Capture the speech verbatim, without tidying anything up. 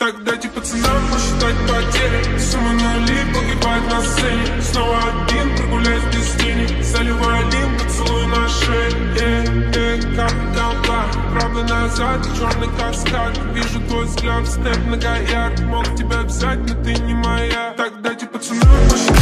Так дайте пацанам посчитать потери. Сумма нули погибает на сцене. Снова один, прогуляюсь без денег. Заливаю один поцелуй на шее. Э, э, капли толпа, правда назад, черный каскад. Вижу твой взгляд, степ на гаяк. Мог тебя взять, но ты не моя. Так дайте пацанам посчитать